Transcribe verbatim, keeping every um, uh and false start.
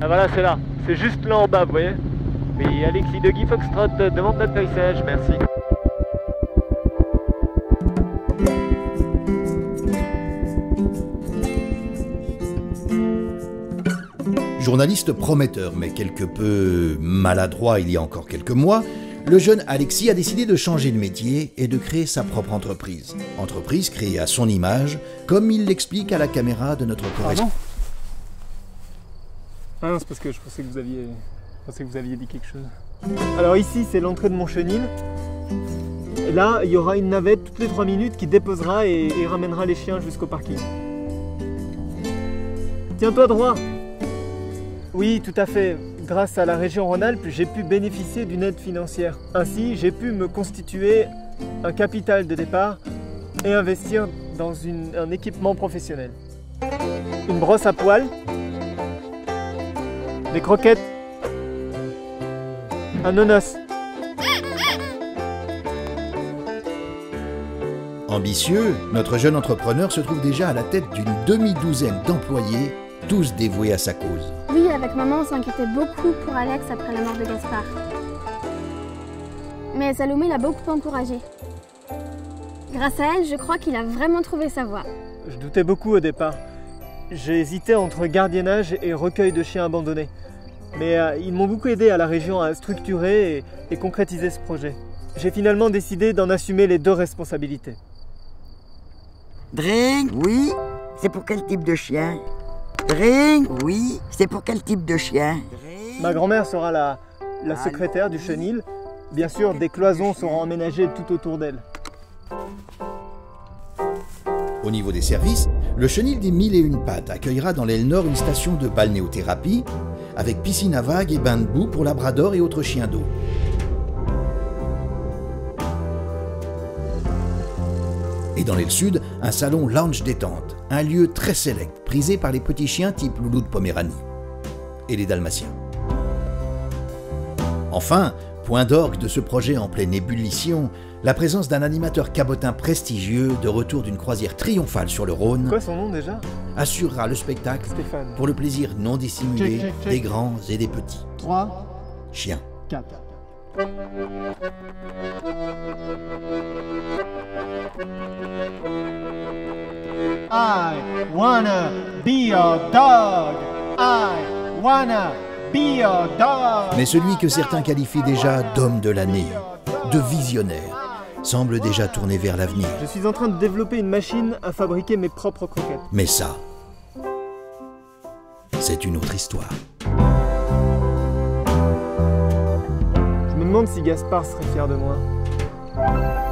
Ah voilà, c'est là. C'est juste là en bas, vous voyez. Oui, Alexis de Guy Foxtrot demande d'atterrissage, merci. Journaliste prometteur, mais quelque peu maladroit il y a encore quelques mois, le jeune Alexis a décidé de changer de métier et de créer sa propre entreprise. Entreprise créée à son image, comme il l'explique à la caméra de notre correspondant. Ah non, c'est parce que je pensais que vous aviez, je pensais que vous aviez dit quelque chose. Alors ici, c'est l'entrée de mon chenil. Et là, il y aura une navette toutes les trois minutes qui déposera et, et ramènera les chiens jusqu'au parking. Tiens-toi droit. Oui, tout à fait. Grâce à la région Rhône-Alpes, j'ai pu bénéficier d'une aide financière. Ainsi, j'ai pu me constituer un capital de départ et investir dans une, un équipement professionnel. Une brosse à poils, des croquettes, un nonos. Ambitieux, notre jeune entrepreneur se trouve déjà à la tête d'une demi-douzaine d'employés, tous dévoués à sa cause. Oui, avec maman, on s'inquiétait beaucoup pour Alex après la mort de Gaspard. Mais Salomé l'a beaucoup encouragé. Grâce à elle, je crois qu'il a vraiment trouvé sa voie. Je doutais beaucoup au départ. J'ai hésité entre gardiennage et recueil de chiens abandonnés. Mais euh, ils m'ont beaucoup aidé à la région à structurer et, et concrétiser ce projet. J'ai finalement décidé d'en assumer les deux responsabilités. Drink, oui. C'est pour quel type de chien? Drink, oui. C'est pour quel type de chien? Ma grand-mère sera la, la secrétaire du chenil. Bien sûr, des cloisons seront emménagées tout autour d'elle. Au niveau des services, le chenil des Mille et Une Pattes accueillera dans l'aile nord une station de balnéothérapie avec piscine à vagues et bain de boue pour labrador et autres chiens d'eau. Et dans l'aile sud, un salon lounge détente, un lieu très sélect, prisé par les petits chiens type loulou de Poméranie et les dalmatiens. Enfin, point d'orgue de ce projet en pleine ébullition, la présence d'un animateur cabotin prestigieux de retour d'une croisière triomphale sur le Rhône. Quoi son nom déjà? Assurera le spectacle Stéphane. pour le plaisir non dissimulé check, check, check. des grands et des petits. trois, Chiens. quatre. I wanna be a dog. I wanna be a dog. Mais celui que certains qualifient déjà d'homme de l'année, de visionnaire, semble déjà tourné vers l'avenir. Je suis en train de développer une machine à fabriquer mes propres croquettes. Mais ça, c'est une autre histoire. Je me demande si Gaspard serait fier de moi.